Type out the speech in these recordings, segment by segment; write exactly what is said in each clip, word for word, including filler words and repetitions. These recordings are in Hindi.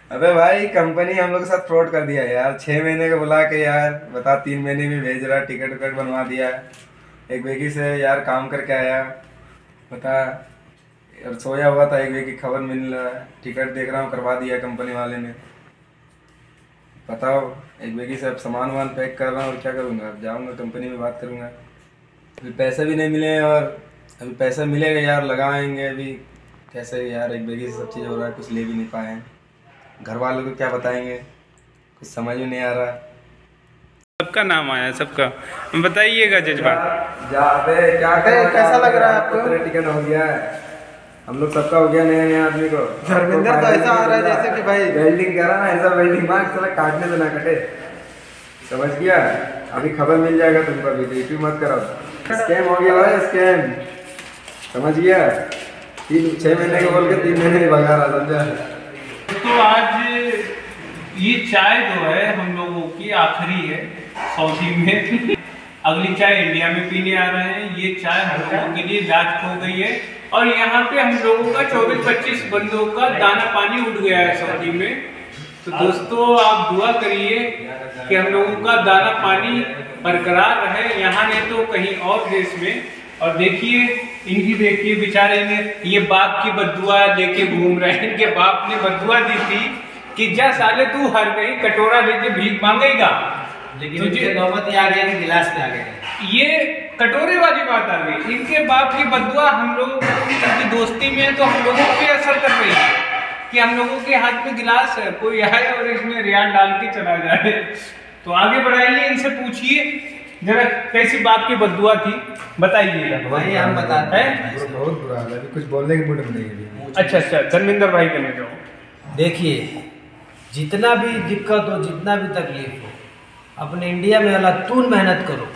अबे भाई कंपनी हम लोग के साथ फ्रॉड कर दिया यार। छह महीने का बुला के यार बता, तीन महीने में भेज रहा, टिकट विकट बनवा दिया। एक वेगी से यार काम करके आया बता, और सोया हुआ था, एक वेगी की खबर मिल रहा है, टिकट देख रहा हूँ करवा दिया कंपनी वाले ने। बताओ, एक वेगी से अब सामान वामान पैक कर रहा हूँ और क्या करूँगा। अब जाऊँगा कंपनी में बात करूँगा। अभी पैसे भी नहीं मिले, और अभी पैसा मिलेगा यार लगाएंगे अभी। कैसे यार, एक वेगी से सब चीज़ हो रहा है, कुछ ले भी नहीं पाए हैं। घर वालों को क्या बताएंगे, कुछ समझ में नहीं आ रहा। सबका नाम आया, सबका बताइएगा जज्बा। जा बे, क्या कैसा लग रहा है आपको? टिकट हो गया है, हम लोग सबका हो गया नया नया आदमी को। धर्मेंद्र तो ऐसा आ रहा है जैसे कि भाई वेल्डिंग करा ना, ऐसा वेल्डिंग मार साला काटने से ना कटे, समझ गया। अभी खबर मिल जाएगा तुमको, अभी ड्यूटी मत करो। स्कैम हो गया भाई, स्कैम, समझ गया। तीन छः महीने के बोल के तीन महीने में भगा रहा, समझा। तो आज ये चाय जो है हम लोगों की आखिरी है सऊदी में। अगली चाय इंडिया में पीने आ रहे हैं। ये चाय हम लोगों के लिए लास्ट हो गई है, और यहाँ पे हम लोगों का चौबीस पच्चीस बंदों का दाना पानी उठ गया है सऊदी में। तो दोस्तों आप दुआ करिए कि हम लोगों का दाना पानी बरकरार रहे, यहाँ नहीं तो कहीं और देश में। और देखिए इनकी, देखिए बेचारे ने ये बाप की बद्दुआ लेके घूम रहे हैं। इनके बाप ने बद्दुआ दी थी कि जा साले तू हर कहीं कटोरा लेके भीख मांगेगा, लेकिन तुझे नौबत ही आ गया कि गिलास में आ गया। ये कटोरे वाली बात आ गई। इनके बाप की बद्दुआ हम लोगों की दोस्ती में है, तो हम लोगों पे असर कर रही है कि हम लोगों के हाथ में गिलास है, कोई आए और इसमें रियाल डाल के चला जाए। तो आगे बढ़ाइए, इनसे पूछिए जरा कैसी बाप की बद्दुआ थी, बताइएगा। भाई हम बताते हैं, बहुत बुरा हाल है, अभी कुछ बोलने के मूड में नहीं है। अच्छा अच्छा, धर्मेंद्र भाई के में जाओ। देखिए जितना भी दिक्कत हो, जितना भी तकलीफ हो, अपने इंडिया में वाला तून मेहनत करो,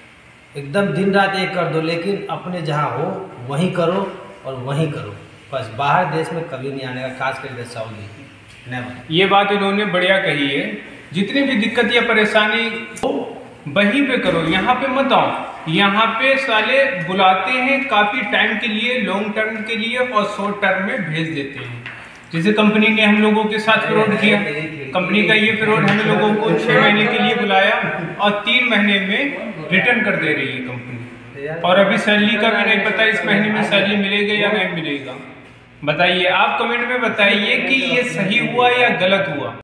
एकदम दिन रात एक कर दो, लेकिन अपने जहाँ हो वहीं करो और वहीं करो। बस बाहर देश में कभी नहीं आने का, खास करके सऊदी नेवर। ये बात इन्होंने बढ़िया कही है। जितनी भी दिक्कत या परेशानी हो वहीं पे करो, यहाँ पे मत आओ। यहाँ पे साले बुलाते हैं काफ़ी टाइम के लिए, लॉन्ग टर्म के लिए, और शॉर्ट टर्म में भेज देते हैं। जैसे कंपनी ने हम लोगों के साथ फ्रॉड किया। कंपनी का ये फ्रॉड हम लोगों को छः महीने के लिए बुलाया और तीन महीने में रिटर्न कर दे रही है कंपनी। और अभी सैलरी का भी नहीं पता इस महीने में सैलरी मिलेगा या नहीं मिलेगा। बताइए, आप कमेंट में बताइए कि ये सही हुआ या गलत हुआ।